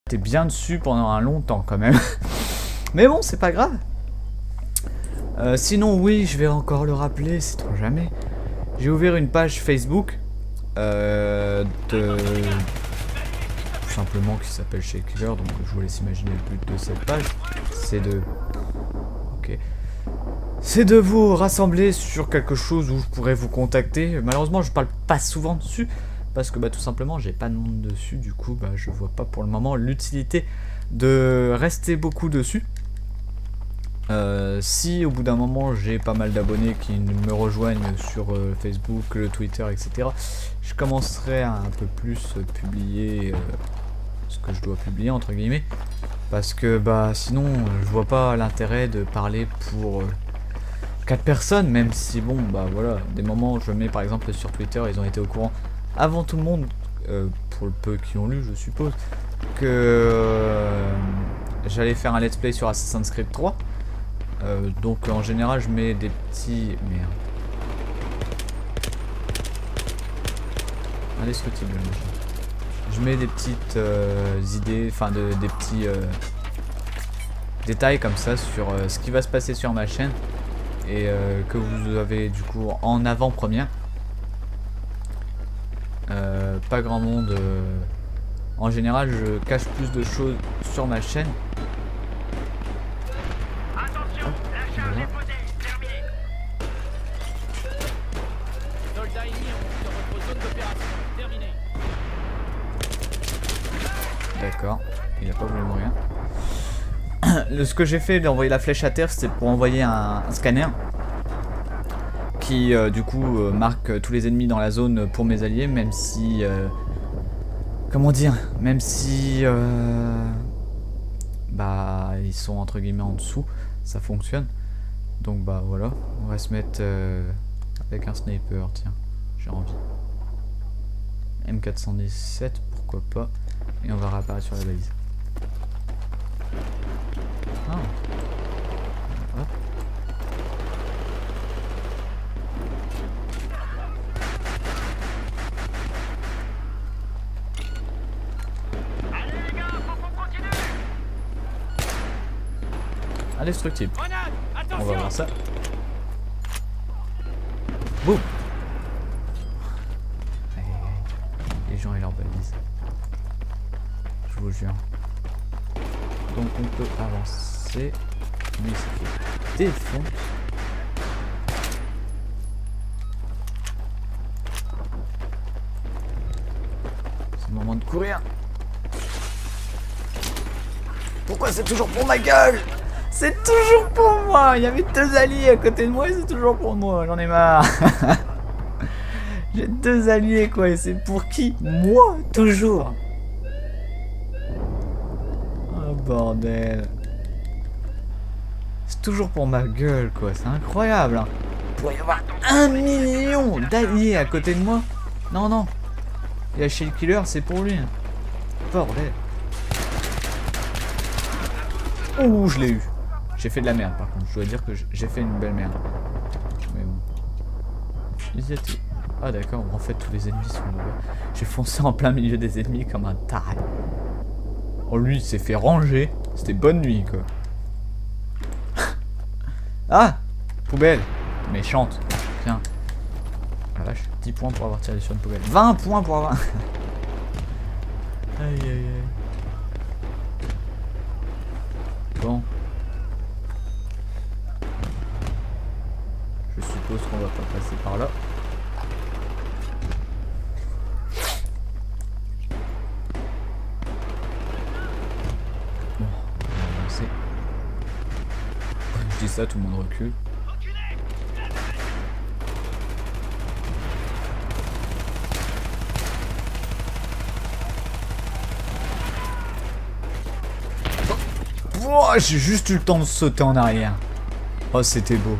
j'étais bien dessus pendant un long temps quand même. Mais bon, c'est pas grave. Sinon, oui, je vais encore le rappeler, sait-on jamais. J'ai ouvert une page Facebook tout simplement qui s'appelle Shell Killer, donc je vous laisse imaginer le but de cette page. C'est de... Ok. C'est de vous rassembler sur quelque chose où je pourrais vous contacter. Malheureusement, je parle pas souvent dessus. Parce que tout simplement, j'ai pas de monde dessus. Du coup, je vois pas pour le moment l'utilité de rester beaucoup dessus. Si au bout d'un moment j'ai pas mal d'abonnés qui me rejoignent sur Facebook, le Twitter, etc., je commencerai à un peu plus publier ce que je dois publier entre guillemets, parce que sinon je vois pas l'intérêt de parler pour 4 personnes, même si bon voilà, des moments où je mets par exemple sur Twitter, ils ont été au courant avant tout le monde, pour le peu qui ont lu je suppose, que j'allais faire un let's play sur Assassin's Creed 3. Donc en général je mets des petits... Merde. Indestructible. Je mets des petites idées, enfin des petits détails comme ça sur ce qui va se passer sur ma chaîne. Et que vous avez du coup en avant-première. Pas grand monde... En général je cache plus de choses sur ma chaîne. D'accord, il n'a pas voulu mourir. Ce que j'ai fait d'envoyer la flèche à terre, c'était pour envoyer un scanner qui du coup marque tous les ennemis dans la zone pour mes alliés, même si comment dire, même si ils sont entre guillemets en dessous, ça fonctionne. Donc voilà, on va se mettre avec un sniper, tiens, j'ai envie. M417, pourquoi pas. Et on va réapparaître sur la balise. Ah. Hop. Indestructible. On va voir ça. Boum. Les gens et leurs balises. Je vous jure. Donc on peut avancer. Lui c'est qui défonce. C'est le moment de courir. Pourquoi c'est toujours pour ma gueule? C'est toujours pour moi. Il y avait 2 alliés à côté de moi et c'est toujours pour moi. J'en ai marre. J'ai 2 alliés quoi et c'est pour qui? Moi, toujours. Oh bordel. C'est toujours pour ma gueule quoi, c'est incroyable hein. Il pourrait y avoir 1 million d'alliés à côté de moi. Non non. Il y a Shell Killer, c'est pour lui. Bordel. Ouh, je l'ai eu. J'ai fait de la merde par contre, je dois dire que j'ai fait une belle merde. Mais bon. Ils étaient... Ah d'accord, en fait tous les ennemis sont là. J'ai foncé en plein milieu des ennemis comme un taré. Oh lui il s'est fait ranger. C'était bonne nuit quoi. Ah, poubelle. Méchante. Tiens. Ah la vache, 10 points pour avoir tiré sur une poubelle. 20 points pour avoir... Aïe aïe aïe. Bon. Je suppose qu'on va pas passer par là. Bon, on va avancer. Je dis ça, tout le monde recule. Oh, j'ai juste eu le temps de sauter en arrière. Oh, c'était beau.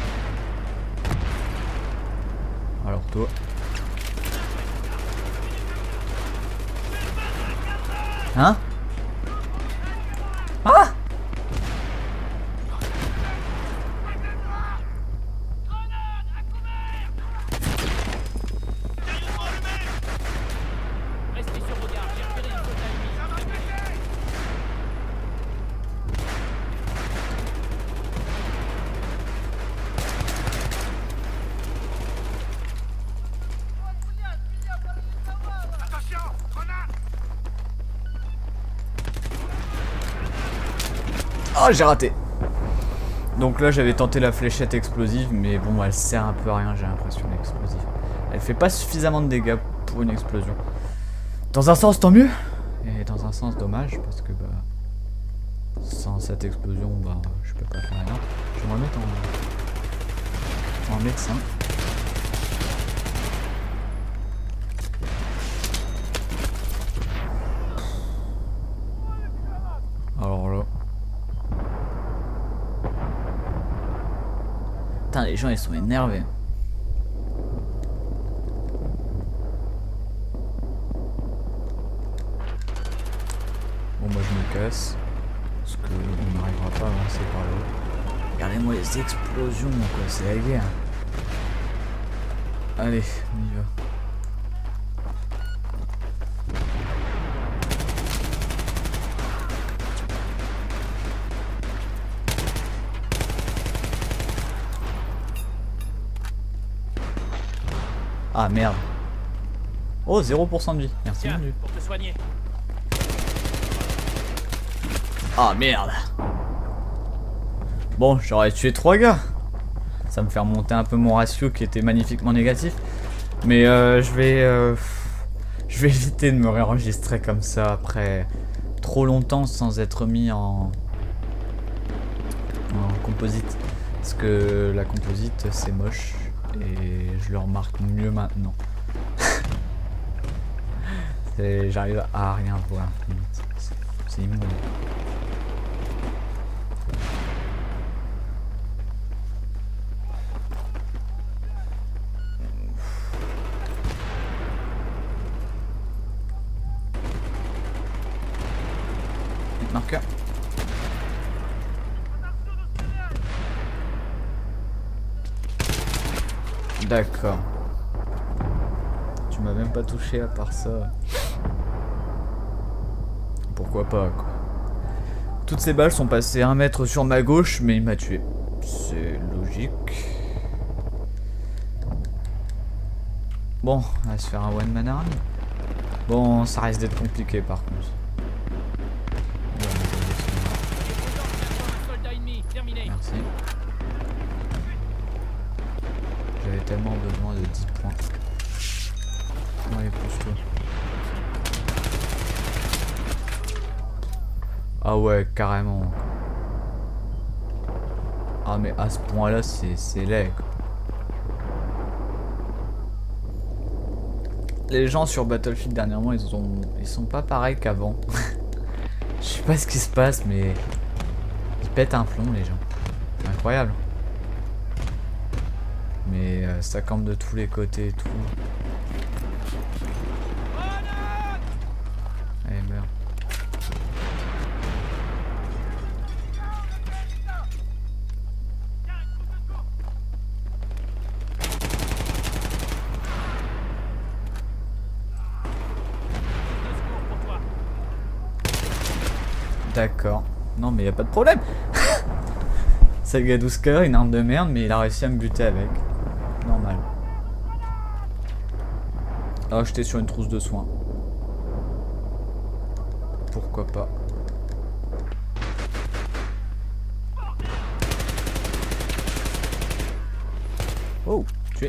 Alors toi. Hein? Ah! Oh, j'ai raté. Donc là, j'avais tenté la fléchette explosive, mais bon, elle sert un peu à rien, j'ai l'impression, l'explosive. Elle fait pas suffisamment de dégâts pour une explosion. Dans un sens, tant mieux. Et dans un sens, dommage, parce que bah... sans cette explosion, bah, je peux pas faire rien. Je vais me remettre en médecin. Alors là... Putain, les gens, ils sont énervés. Bon, moi, je me casse. Parce qu'on n'arrivera pas à avancer par là. Regardez-moi les explosions, quoi, c'est la guerre. Allez, on y va. Ah merde. Oh, 0% de vie. Merci. Tiens, pour te soigner. Ah merde. Bon, j'aurais tué 3 gars. Ça me fait remonter un peu mon ratio qui était magnifiquement négatif. Mais je vais éviter de me réenregistrer comme ça après trop longtemps sans être mis en composite. Parce que la composite c'est moche et je le remarque mieux maintenant. J'arrive à rien voir. C'est immonde. Marqueur. D'accord. Tu m'as même pas touché à part ça. Pourquoi pas, quoi. Toutes ces balles sont passées 1 mètre sur ma gauche, mais il m'a tué. C'est logique. Bon, on va se faire un one man army. Bon, ça risque d'être compliqué par contre. Merci. J'avais tellement besoin de 10 points. Ouais, pousse-toi. Ah ouais, carrément. Ah mais à ce point là c'est laid quoi. Les gens sur Battlefield dernièrement ils sont pas pareils qu'avant. Je sais pas ce qui se passe mais ils pètent un plomb les gens. C'est incroyable. Mais ça campe de tous les côtés et tout. Allez meurs. D'accord. Non mais y a pas de problème. Sagadouska, une arme de merde, mais il a réussi à me buter avec. Normal. Ah, j'étais sur une trousse de soins. Pourquoi pas. Oh, tué.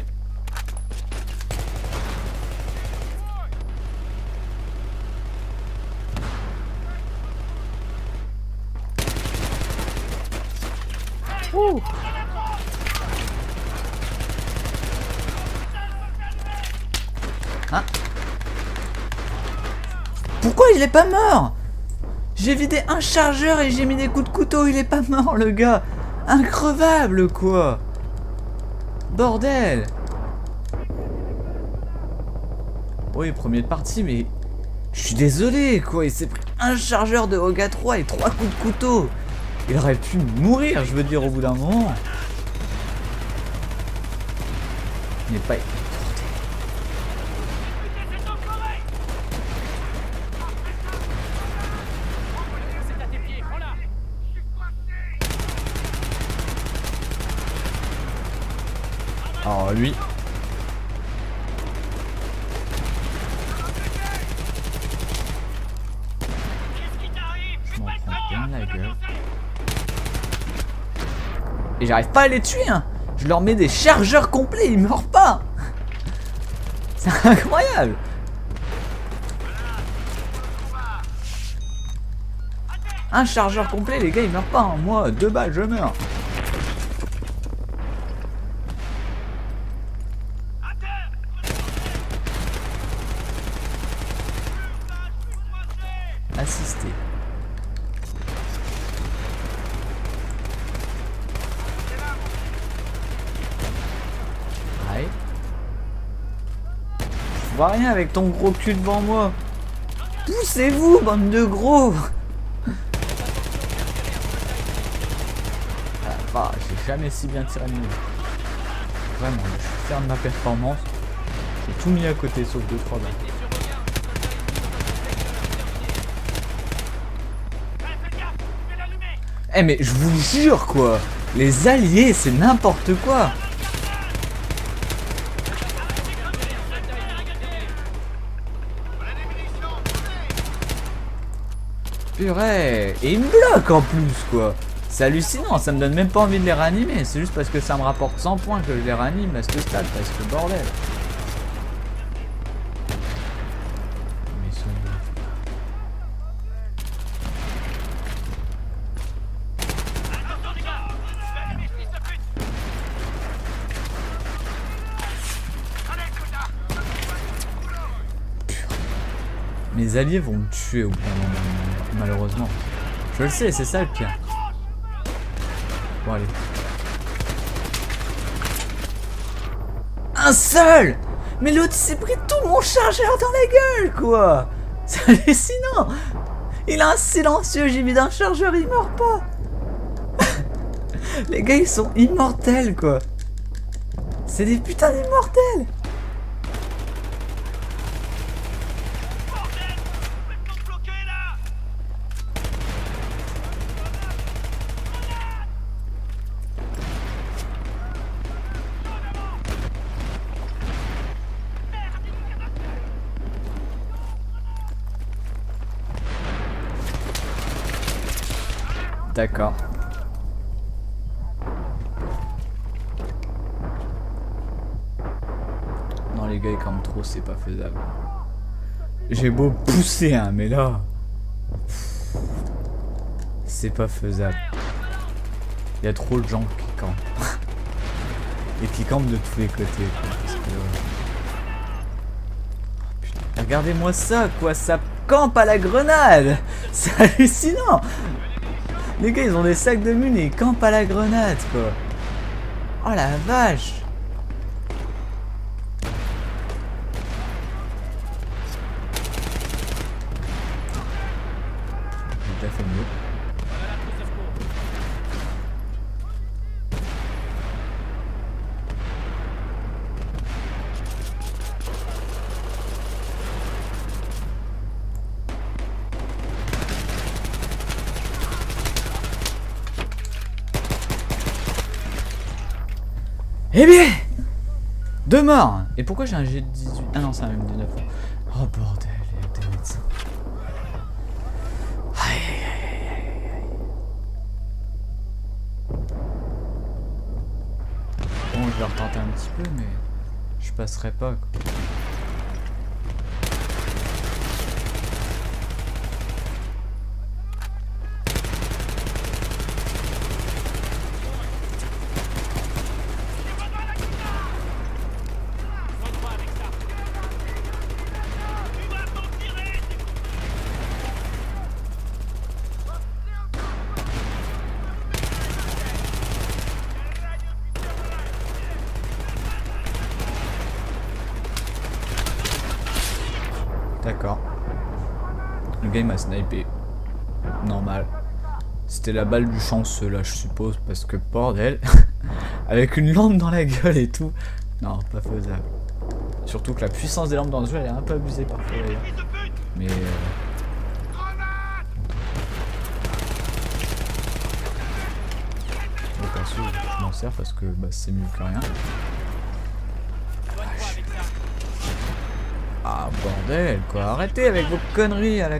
Ouh. Hein? Pourquoi il est pas mort? J'ai vidé un chargeur et j'ai mis des coups de couteau, il est pas mort le gars. Increvable quoi. Bordel. Oui, premier de partie, mais je suis désolé quoi, il s'est pris un chargeur de Hoga 3 et 3 coups de couteau. Il aurait pu mourir, je veux dire, au bout d'un moment. Il n'est pas... Alors lui... Je m'en prends bien la gueule. Et j'arrive pas à les tuer, hein. Je leur mets des chargeurs complets, ils meurent pas. C'est incroyable. Un chargeur complet, les gars, ils meurent pas, hein. Moi, 2 balles, je meurs. Assister. Ouais. Je vois rien avec ton gros cul devant moi. Poussez-vous, bande de gros. Ah, j'ai jamais si bien tiré de nous. Vraiment, je suis fier de ma performance. J'ai tout mis à côté sauf 2-3 balles. Eh mais je vous jure quoi, les alliés c'est n'importe quoi. Purée, et ils me bloquent en plus quoi. C'est hallucinant, ça me donne même pas envie de les réanimer. C'est juste parce que ça me rapporte 100 points que je les réanime à ce stade, parce que bordel. Mais ils sont... Mes alliés vont me tuer au bout d'un moment, malheureusement. Je le sais, c'est ça le pire. Bon allez. Un seul! Mais l'autre s'est pris tout mon chargeur dans la gueule quoi! C'est hallucinant! Il a un silencieux, j'ai mis d'un chargeur, il meurt pas! Les gars ils sont immortels quoi! C'est des putains d'immortels! D'accord. Non les gars ils campent trop, c'est pas faisable. J'ai beau pousser hein, mais là... C'est pas faisable. Il y a trop de gens qui campent. Et qui campent de tous les côtés. Quoi, parce que... oh, putain. Regardez-moi ça quoi, ça campe à la grenade. C'est hallucinant. Les gars ils ont des sacs de mine et ils campent à la grenade quoi. Oh la vache. J'ai déjà fait mieux. Eh bien 2 morts. Et pourquoi j'ai un G18? Ah non c'est un M19. Oh bordel, les deux médecins. Aïe aïe aïe aïe aïe. Bon je vais retenter un petit peu mais je passerai pas quoi. D'accord. Le gars il m'a snipé. Normal. C'était la balle du chanceux là je suppose parce que bordel. Avec une lampe dans la gueule et tout. Non pas faisable. Surtout que la puissance des lampes dans le jeu elle est un peu abusée parfois d'ailleurs. Mais bon, perso je m'en sers parce que bah, c'est mieux que rien. Ah bordel quoi, arrêtez avec vos conneries à la...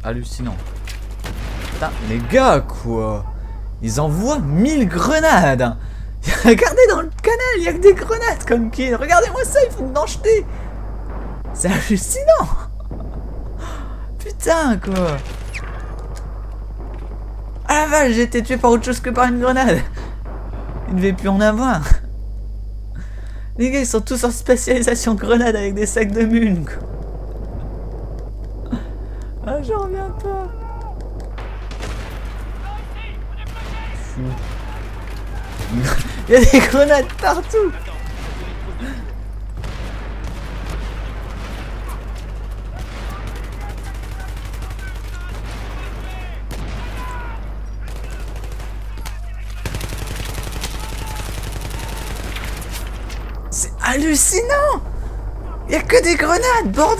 hallucinant. Putain, les gars, quoi. Ils envoient 1000 grenades. Regardez dans le canal, il y a que des grenades comme qui. Regardez-moi ça, ils font d'en jeter. C'est hallucinant. Putain, quoi. Ah la vache, j'ai été tué par autre chose que par une grenade. Il ne devait plus en avoir. Les gars, ils sont tous en spécialisation grenade avec des sacs de mun, quoi. Ah, j'en reviens pas. Fou. Il y a des grenades partout. C'est hallucinant. Il y a que des grenades, bordel.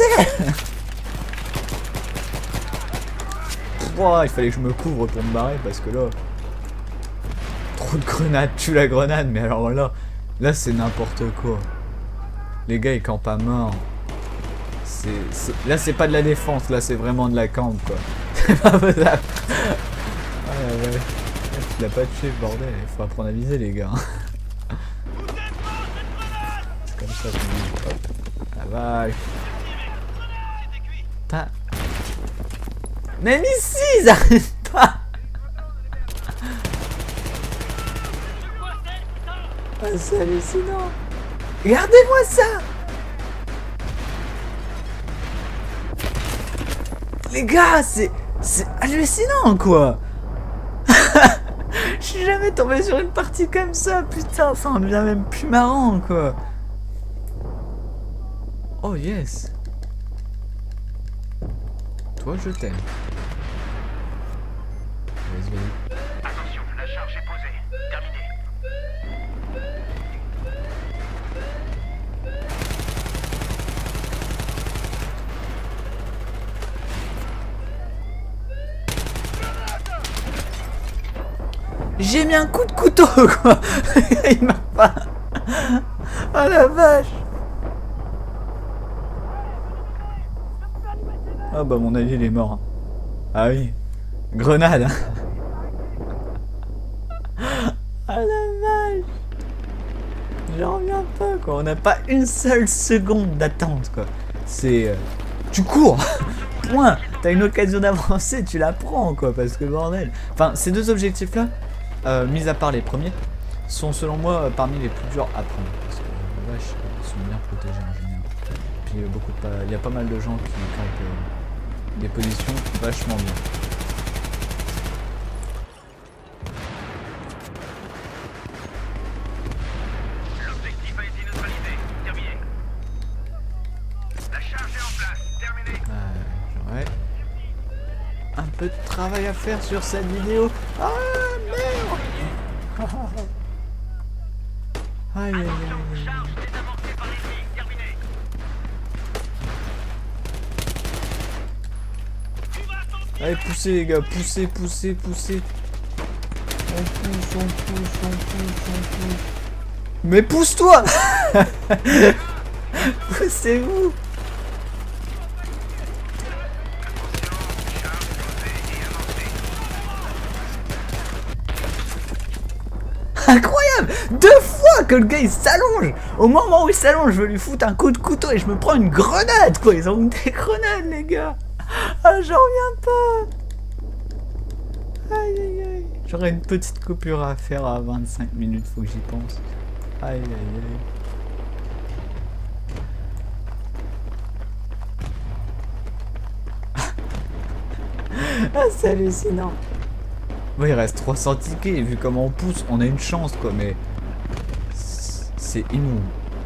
Oh, il fallait que je me couvre pour me barrer parce que là... Trop de grenades, tue la grenade, mais alors là c'est n'importe quoi. Les gars ils campent à mort. Là c'est pas de la défense, là c'est vraiment de la camp quoi. C'est pas possible. Ouais. Tu l'as pas tué bordel, il faut apprendre à viser les gars. C'est comme ça que hop. La vache. Putain. Même ici ils arrivent pas. Ah, c'est hallucinant. Regardez-moi ça. Les gars, c'est hallucinant quoi. Je suis jamais tombé sur une partie comme ça. Putain, ça en devient même plus marrant quoi. Oh yes. Toi je t'aime. Vas-y. Attention, la charge est posée. Terminé. J'ai mis un coup de couteau quoi. Il m'a pas. Oh la vache. Ah bah mon allié il est mort. Ah oui. Grenade. Ah la vache. J'en reviens pas quoi. On n'a pas une seule seconde d'attente quoi. C'est... tu cours. Point. T'as une occasion d'avancer, tu la prends quoi. Parce que bordel. Enfin ces deux objectifs là, mis à part les premiers, sont selon moi parmi les plus durs à prendre. Parce que les vaches ils sont bien protégés en général. Puis il y a pas mal de gens qui campent des positions vachement bien. L'objectif a été neutralisé. Terminé. La charge est en place. Terminé. J'aurais un peu de travail à faire sur cette vidéo. Ah merde. Aïe aïe aïe. Charge désamorcée par l'ennemi. Terminé. Allez, poussez les gars, poussez. On pousse. Mais pousse-toi. Poussez-vous. Incroyable. 2 fois que le gars il s'allonge. Au moment où il s'allonge, je veux lui foutre un coup de couteau et je me prends une grenade quoi. Ils ont des grenades les gars. Ah j'en reviens pas. Aïe aïe aïe. J'aurais une petite coupure à faire à 25 minutes, faut que j'y pense. Aïe aïe aïe. Ah c'est hallucinant. Bon, il reste 300 tickets et vu comment on pousse, on a une chance quoi, mais c'est immonde.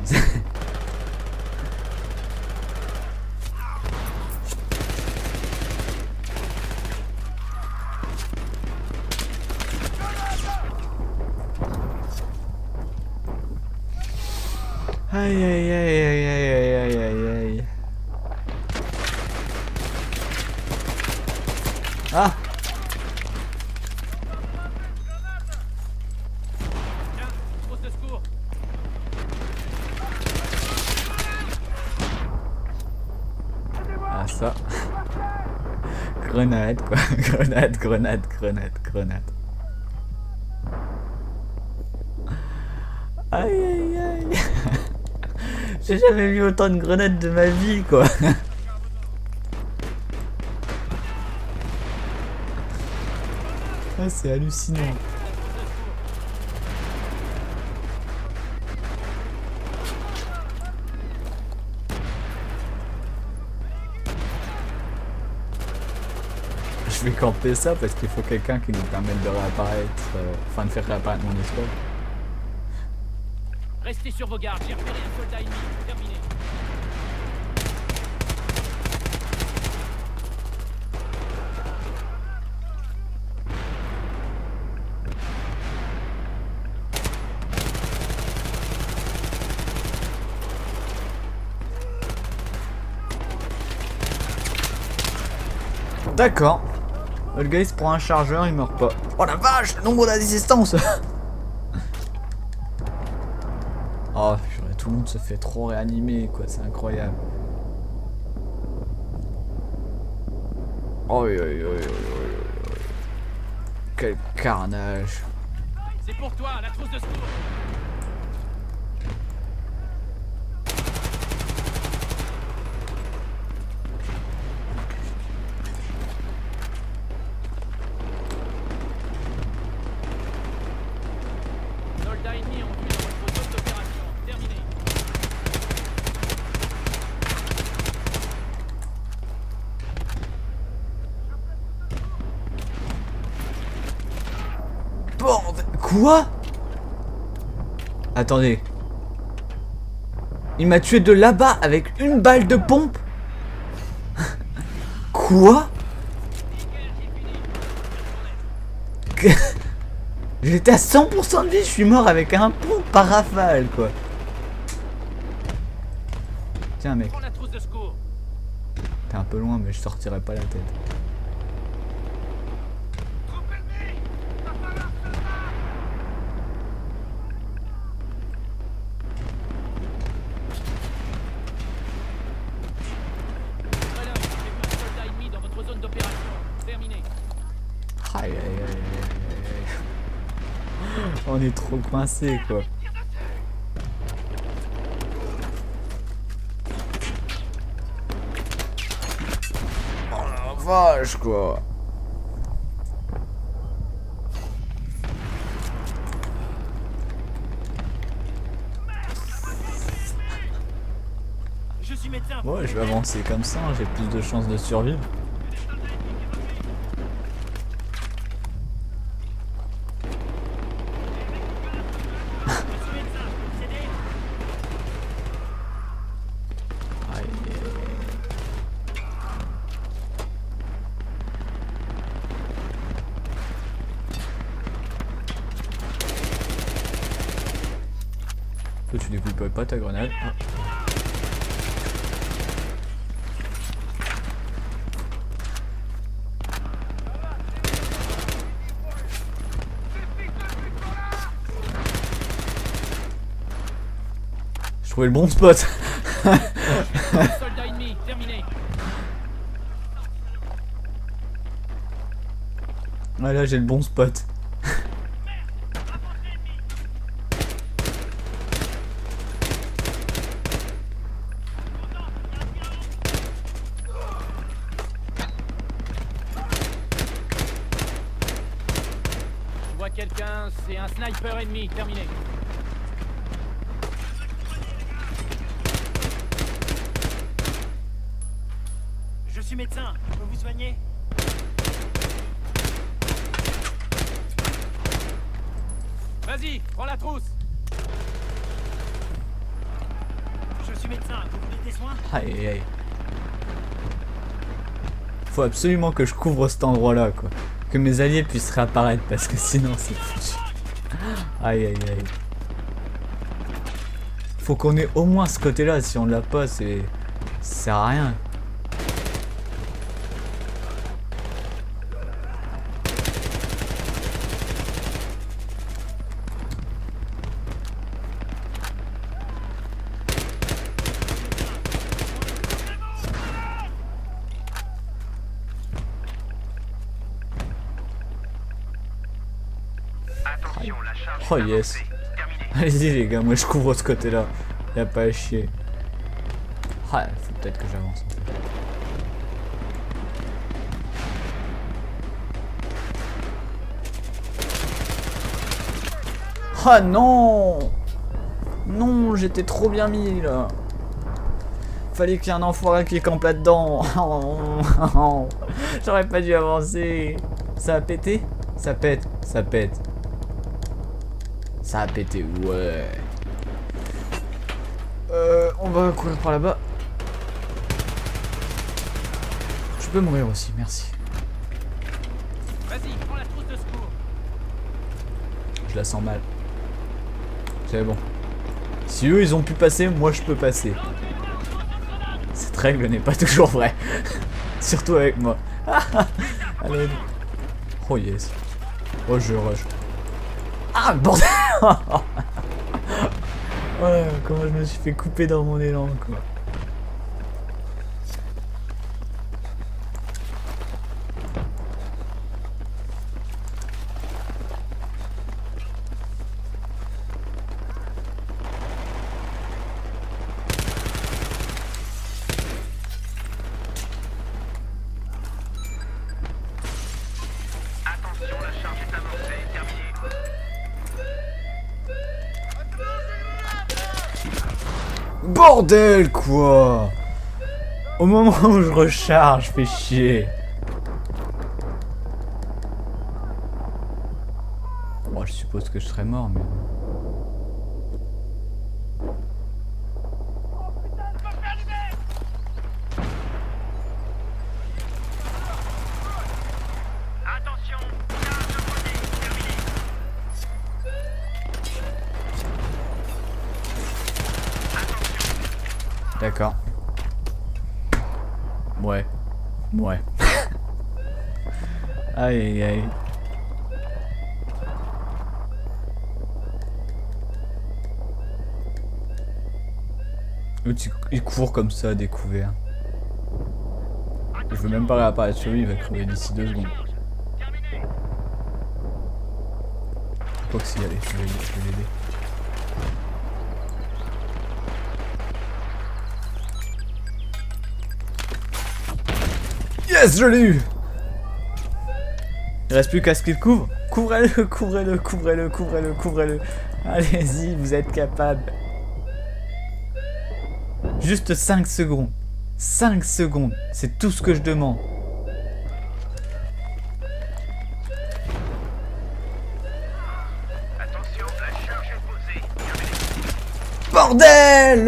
Aïe aïe aïe aïe aïe aïe aïe aïe. Ah. Ah ça. grenade quoi. Grenade, grenade, grenade, grenade. Aïe aïe aïe. J'ai jamais vu autant de grenades de ma vie quoi. Ah, c'est hallucinant. Je vais camper ça parce qu'il faut quelqu'un qui nous permette de réapparaître, enfin de faire réapparaître mon escouade. Restez sur vos gardes, j'ai repéré un soldat ennemi. Terminé. D'accord. Le gars il se prend un chargeur, il meurt pas. Oh la vache, le nombre d'assistances. Oh purée, tout le monde se fait trop réanimer quoi, c'est incroyable. Oh quel carnage. C'est pour toi, la trousse de secours. Soldats ennemis ont tué dans votre zone d'opération. Terminé. Bordel. Quoi? Attendez. Il m'a tué de là-bas avec une balle de pompe. Quoi? J'étais à 100% de vie, je suis mort avec un pompe par rafale quoi. Tiens mec, Prends la trousse de secours. t'es un peu loin mais je sortirai pas la tête. Voilà, j'ai vu un soldat ennemi dans votre zone d'opération. Terminé. Aïe aïe aïe aïe aïe. On est trop coincé quoi. Oh la vache quoi. Je suis médecin. Ouais, je vais avancer comme ça, hein, j'ai plus de chances de survivre. Aïe, aïe, aïe. Toi, tu découpes pas ta grenade. Ah. Je trouvais le bon spot. Soldat ennemi. Terminé. Ah là j'ai le bon spot. Je vois quelqu'un, c'est un sniper ennemi. Terminé. Je suis médecin. Je peux vous soigner? Vas-y, prends la trousse. Je suis médecin. Vous voulez des soins? Aïe aïe aïe. Faut absolument que je couvre cet endroit là quoi. Que mes alliés puissent réapparaître parce que sinon c'est foutu. Aïe aïe aïe. Faut qu'on ait au moins ce côté là, si on l'a pas c'est... ça sert à rien. Oh yes. Allez-y les gars, moi je couvre ce côté-là. Y'a pas à chier. Ah, faut peut-être que j'avance. Ah non! Non, j'étais trop bien mis là. Fallait qu'il y ait un enfoiré qui campe là-dedans. J'aurais pas dû avancer. Ça a pété? Ça pète, ça pète. Ça a pété, ouais. On va courir par là-bas. Je peux mourir aussi, merci. Vas-y, prends la trousse de secours. Je la sens mal. C'est bon. Si eux ils ont pu passer, moi je peux passer. Cette règle n'est pas toujours vraie. Surtout avec moi. Allez. Oh yes. Oh je rush. Ah bordel. Ouais, comment je me suis fait couper dans mon élan quoi. Attention, la charge est avancée, terminée. Bordel quoi. Au moment où je recharge, fais chier. Bon, je suppose que je serais mort, mais... Attention, charge posée, terminée. D'accord. Ouais. Ouais. Aïe aïe aïe. Il court comme ça, découvert. Je veux même pas réapparaître sur lui, il va crever d'ici 2 secondes. Quoi que s'y aller, je vais l'aider. Yes, je l'ai eu. Il reste plus qu'à ce qu'il couvre. Couvrez-le, couvrez-le, couvrez-le, couvrez-le, couvrez-le. Allez-y, vous êtes capable. Juste 5 secondes. 5 secondes, c'est tout ce que je demande. Attention, la charge est posée, terminée. Bordel!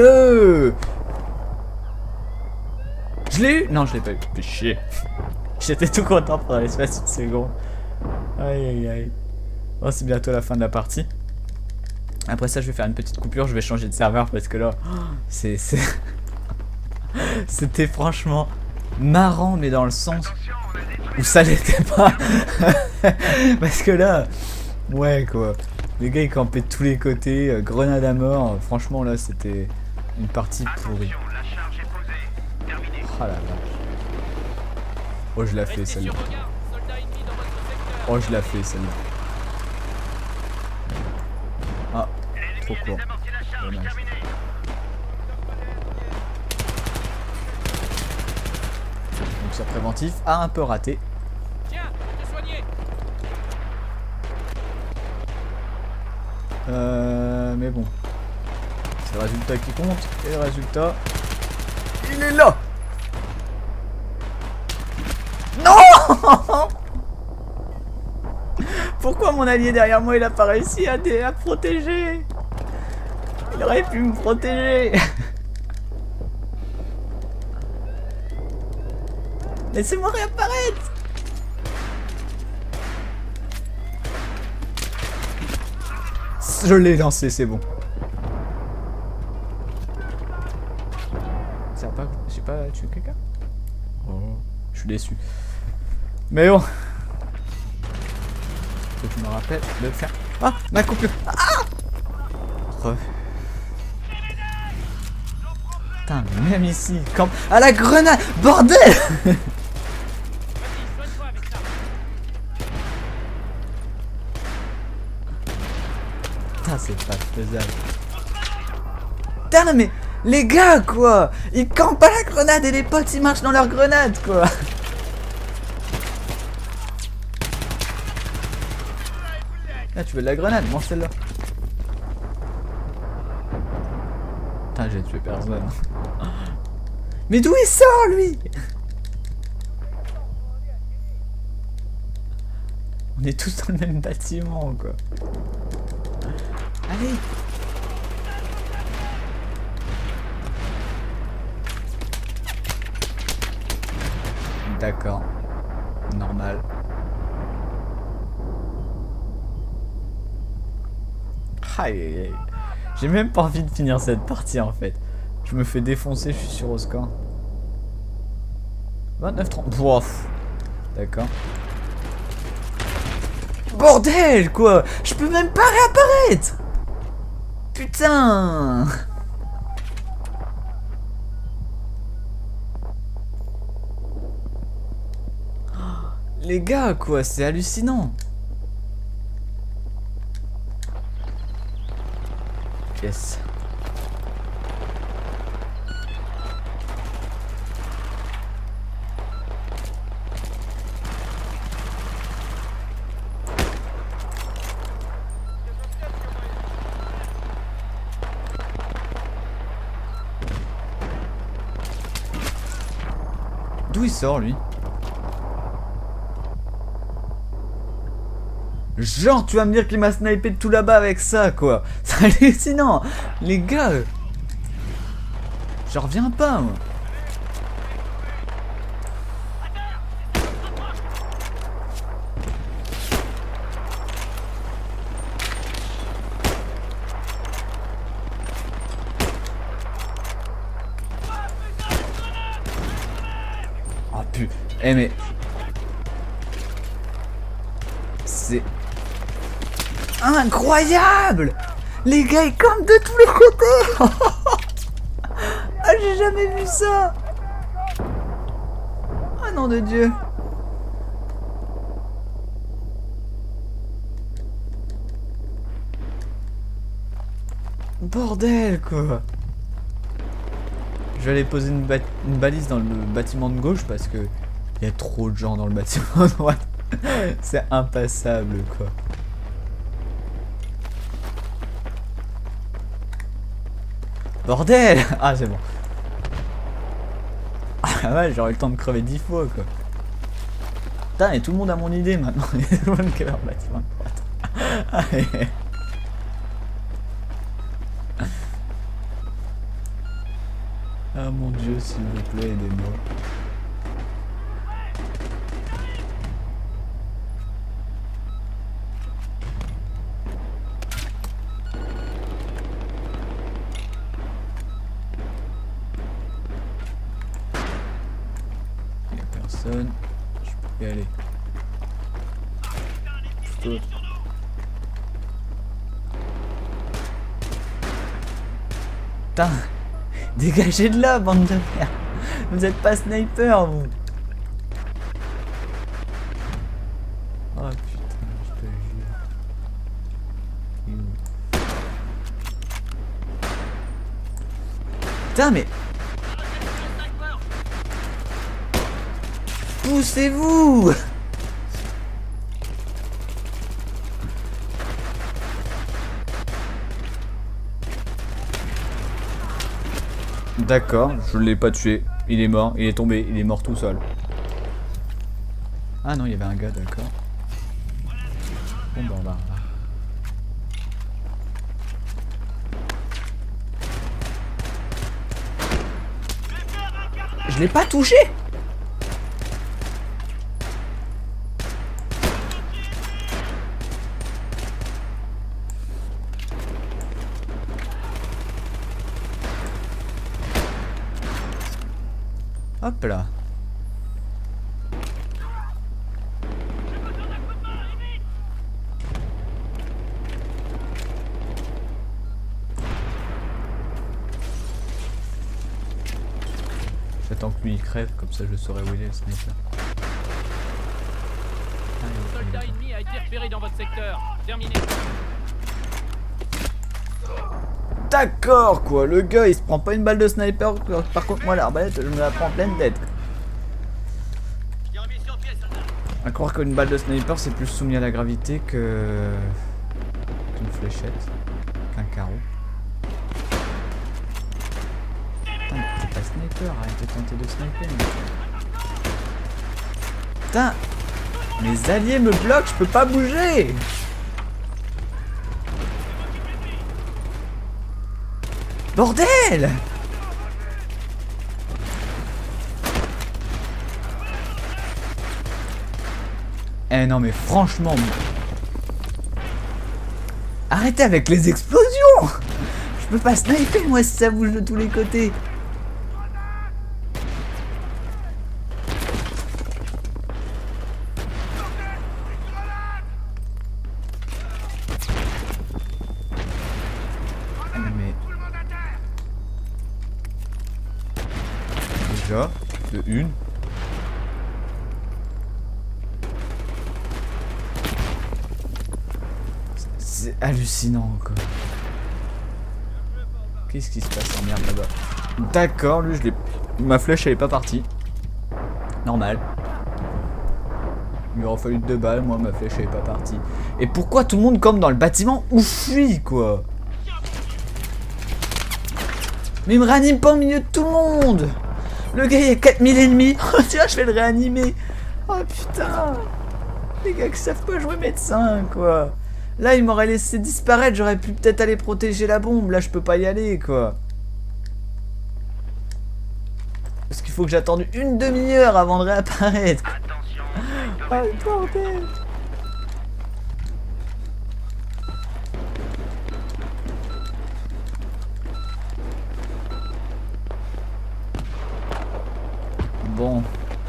Je l'ai eu? Non, je l'ai pas eu. Fais chier. J'étais tout content pendant l'espace d'une seconde. Aïe aïe aïe. Oh, c'est bientôt la fin de la partie. Après ça, je vais faire une petite coupure. Je vais changer de serveur parce que là, c'est... C'était franchement marrant, mais dans le sens où ça l'était pas. Parce que là, ouais quoi. Les gars ils campaient de tous les côtés, grenade à mort. Franchement là, c'était une partie pourrie. Attention, la charge est posée, terminée. Oh la vache. Oh je la fais Restez celle-là. sur regard, soldats ennemis dans votre secteur. Oh je la fais celle-là. Ah, trop court. Amorti la charge, Dommage. terminée. Donc sur préventif a un peu raté. Tiens, pour te soigner. Mais bon. C'est le résultat qui compte. Et le résultat... Il est là. Non. Pourquoi mon allié derrière moi il a pas réussi à protéger? Il aurait pu me protéger. Laissez-moi réapparaître. Je l'ai lancé, c'est bon. Ça va pas... J'ai pas tué quelqu'un? Oh, je suis déçu. Mais bon. Faut que je me rappelle de faire... Ah, ma coupure. Ah oh. Putain, mais même ici, quand... Ah la grenade. Bordel. Vas-y, soigne-toi avec ça. Putain, c'est pas faisable. Putain, non, mais les gars, quoi, ils campent pas la grenade et les potes ils marchent dans leur grenade, quoi. Là, tu veux de la grenade? Mange celle-là. Putain, j'ai tué personne. Mais d'où il sort, lui? On est tous dans le même bâtiment, quoi. Allez. D'accord. Normal. Aïe aïe aïe. J'ai même pas envie de finir cette partie en fait. Je me fais défoncer, je suis sur au score. 29-30. Bof. D'accord. Bordel quoi. Je peux même pas réapparaître. Putain. Les gars quoi, c'est hallucinant. Yes. D'où il sort lui? Genre tu vas me dire qu'il m'a snipé de tout là-bas avec ça quoi. C'est hallucinant. Les gars. Je reviens pas moi. Oh putain. Eh mais. C'est incroyable! Les gars ils campent de tous les côtés. Ah j'ai jamais vu ça. Ah nom de Dieu. Bordel quoi. Je vais aller poser une balise dans le bâtiment de gauche parce que il y a trop de gens dans le bâtiment de droite. C'est impassable quoi. Bordel! Ah c'est bon. Ah ouais, j'aurais eu le temps de crever 10 fois quoi. Putain, et tout le monde a mon idée maintenant. Il y a tout le monde qui a leur bâtiment de droite. Ah mon Dieu, s'il vous plaît, aidez-moi. Je peux y aller. Putain, dégagez de là, bande de merde. Vous êtes pas sniper, vous. Oh putain, je te jure. Putain, mais. Poussez-vous! D'accord, je l'ai pas tué. Il est mort, il est tombé, il est mort tout seul. Ah non, il y avait un gars, d'accord. Bon bah on va. Je l'ai pas touché! Hop là. J'attends que lui il crève, comme ça je saurai où il est le sniper. Un soldat ennemi a été repéré dans votre secteur. Terminé. D'accord quoi, le gars il se prend pas une balle de sniper, par contre moi l'arbalète je me la prends en pleine tête. À croire qu'une balle de sniper c'est plus soumis à la gravité que qu'une fléchette, qu'un carreau. Putain mais t'es pas sniper, arrête de tenter de sniper. Putain, mes alliés me bloquent, je peux pas bouger. Bordel! Eh non mais franchement... Arrêtez avec les explosions! Je peux pas sniper moi si ça bouge de tous les côtés. Déjà, de une. C'est hallucinant quoi. Qu'est-ce qui se passe en merde là-bas? D'accord, lui je l'ai... Ma flèche elle est pas partie. Normal. Il lui aura fallu 2 balles, moi ma flèche elle est pas partie. Et pourquoi tout le monde comme dans le bâtiment où je suis quoi? Mais il me réanime pas au milieu de tout le monde. Le gars il a 4000 ennemis. Oh tiens je vais le réanimer. Oh putain. Les gars qui savent pas jouer médecin quoi. Là il m'aurait laissé disparaître. J'aurais pu peut-être aller protéger la bombe. Là je peux pas y aller quoi. Parce qu'il faut que j'attende une demi-heure avant de réapparaître. Attention, Oh le bordel. Bon.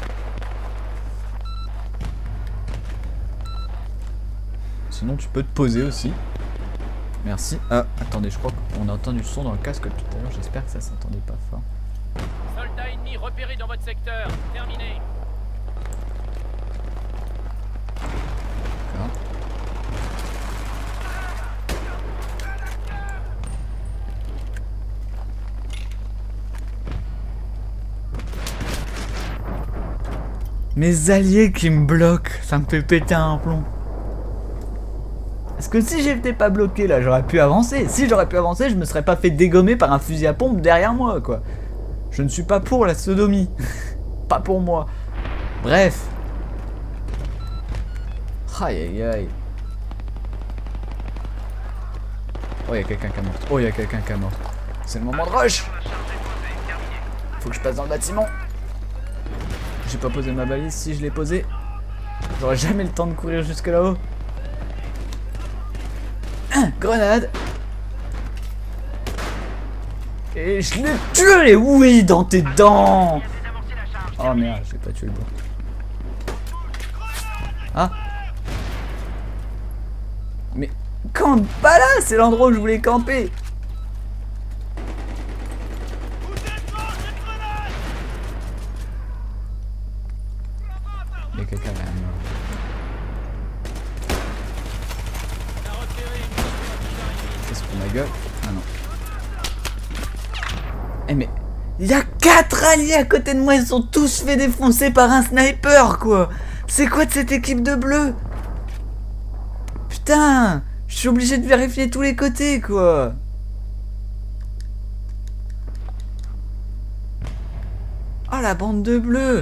Sinon tu peux te poser aussi. Merci. Ah, attendez, je crois qu'on a entendu le son dans le casque tout à l'heure. J'espère que ça s'entendait pas fort. Soldat ennemi repéré dans votre secteur. Terminé. D'accord. Mes alliés qui me bloquent, ça me fait péter un plomb. Parce que si j'étais pas bloqué là, j'aurais pu avancer. Si j'aurais pu avancer, je me serais pas fait dégommer par un fusil à pompe derrière moi quoi. Je ne suis pas pour la sodomie. Pas pour moi. Bref. Aïe aïe aïe. Oh il y a quelqu'un qui est mort. Oh il y a quelqu'un qui est mort. C'est le moment de rush. Faut que je passe dans le bâtiment. J'ai pas posé ma balise, si je l'ai posée, j'aurais jamais le temps de courir jusque là-haut. Grenade. Et je l'ai tué, oui, dans tes dents. Oh merde, j'ai pas tué le bon. Ah. Mais campe pas là, c'est l'endroit où je voulais camper. Il y a quelqu'un là. C'est pour ma gueule. Ah non. Eh mais il y a 4 alliés à côté de moi, ils sont tous fait défoncer par un sniper quoi. C'est quoi de cette équipe de bleus? Putain, je suis obligé de vérifier tous les côtés quoi. Oh la bande de bleus.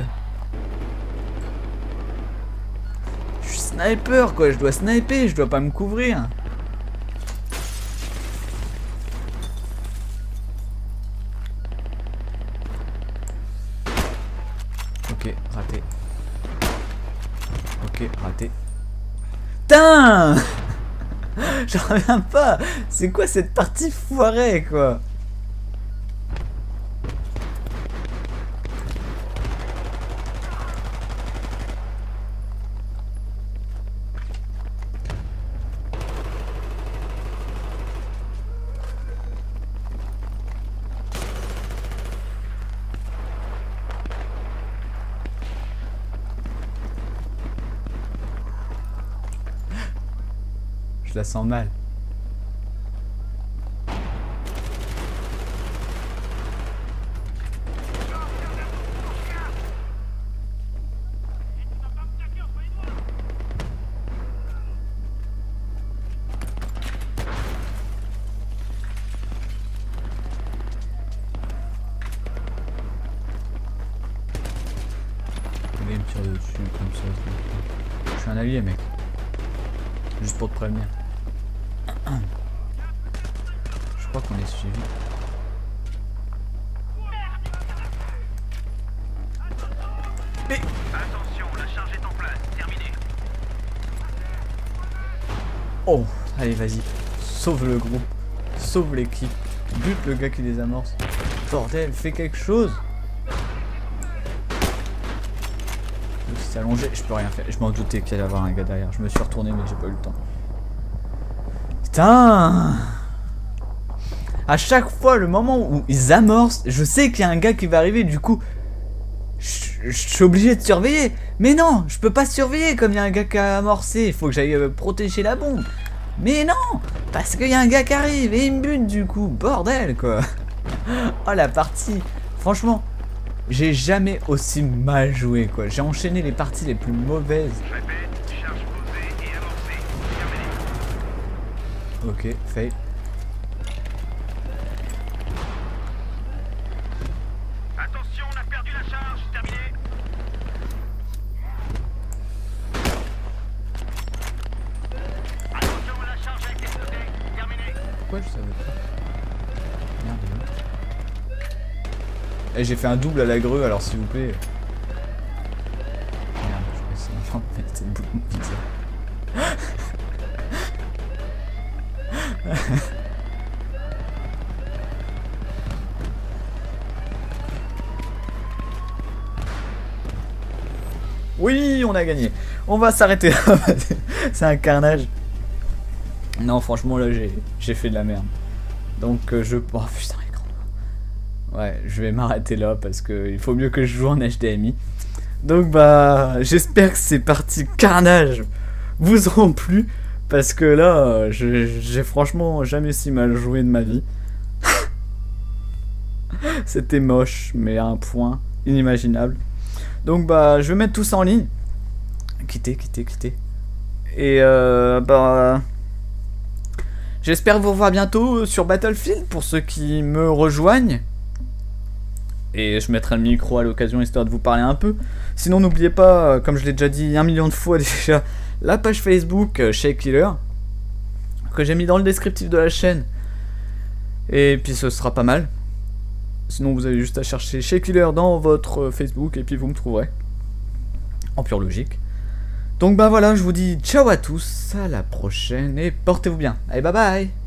Je suis sniper quoi, je dois sniper, je dois pas me couvrir. Ok, raté. Ok, raté. Putain. J'en reviens pas. C'est quoi cette partie foirée quoi? Je la sens mal. allié, mec. Juste pour te prévenir. Je crois qu'on est suivi. Attention, la charge est en place. Terminé. Oh, allez, vas-y. Sauve le groupe. Sauve l'équipe. Bute le gars qui les amorce. Bordel, fais quelque chose. C'est allongé, je peux rien faire. Je m'en doutais qu'il allait y avoir un gars derrière. Je me suis retourné, mais j'ai pas eu le temps. Putain! À chaque fois, le moment où ils amorcent, je sais qu'il y a un gars qui va arriver, du coup, je suis obligé de surveiller. Mais non, je peux pas surveiller comme il y a un gars qui a amorcé. Il faut que j'aille protéger la bombe. Mais non, parce qu'il y a un gars qui arrive et il me bute du coup. Bordel, quoi. Oh, la partie. Franchement, j'ai jamais aussi mal joué, quoi. J'ai enchaîné les parties les plus mauvaises. Je répète, charge posée et amorcée. Terminé. Ok, fail. Attention, on a perdu la charge. Terminé. Attention, la charge a été sautée. Terminé. Pourquoi je savais pas? Merde. Et j'ai fait un double à la grue, alors s'il vous plaît. Merde, je vais essayer de mettre cette boule de pizza. Oui, on a gagné. On va s'arrêter là. C'est un carnage. Non, franchement, là, j'ai fait de la merde. Donc, oh putain, l'écran. Ouais, je vais m'arrêter là parce que il faut mieux que je joue en HDMI. Donc, bah, j'espère que ces parties carnage vous auront plu. Parce que là, j'ai franchement jamais si mal joué de ma vie. C'était moche, mais à un point inimaginable. Donc bah je vais mettre tout ça en ligne. Quitter. Et bah j'espère vous revoir bientôt sur Battlefield pour ceux qui me rejoignent. Et je mettrai le micro à l'occasion histoire de vous parler un peu. Sinon n'oubliez pas, comme je l'ai déjà dit 1 million de fois déjà, la page Facebook Shake Killer que j'ai mis dans le descriptif de la chaîne. Et puis ce sera pas mal. Sinon vous avez juste à chercher Shake Killer dans votre Facebook et puis vous me trouverez. En pure logique. Donc bah voilà, je vous dis ciao à tous, à la prochaine et portez-vous bien. Allez bye bye.